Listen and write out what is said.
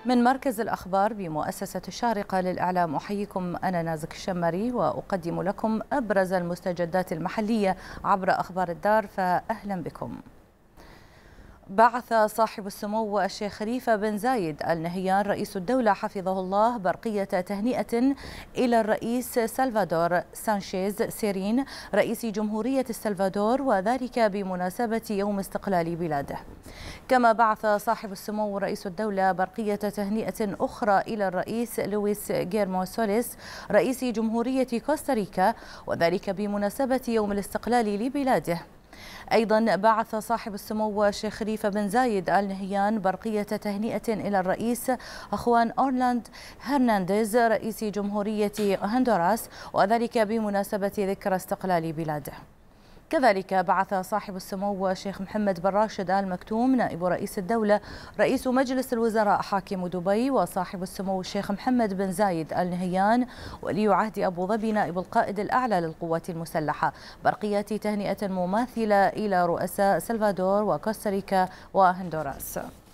من مركز الأخبار بمؤسسة الشارقة للإعلام أحييكم، أنا نازك الشمري وأقدم لكم أبرز المستجدات المحلية عبر أخبار الدار، فأهلا بكم. بعث صاحب السمو الشيخ خليفة بن زايد آل نهيان رئيس الدولة حفظه الله برقية تهنئة إلى الرئيس سلفادور سانشيز سيرين رئيس جمهورية السلفادور، وذلك بمناسبة يوم استقلال بلاده. كما بعث صاحب السمو رئيس الدولة برقية تهنئة أخرى إلى الرئيس لويس غيرمو سوليس رئيس جمهورية كوستاريكا، وذلك بمناسبة يوم الاستقلال لبلاده. أيضا بعث صاحب السمو الشيخ خليفة بن زايد آل نهيان برقية تهنئة إلى الرئيس أخوان أورلاند هرنانديز رئيس جمهورية هندوراس، وذلك بمناسبة ذكرى استقلال بلاده. كذلك بعث صاحب السمو الشيخ محمد بن راشد آل مكتوم نائب رئيس الدولة رئيس مجلس الوزراء حاكم دبي، وصاحب السمو الشيخ محمد بن زايد آل نهيان ولي عهد أبو ظبي نائب القائد الأعلى للقوات المسلحة برقيات تهنئة مماثلة إلى رؤساء سلفادور وكوستاريكا وهندوراس.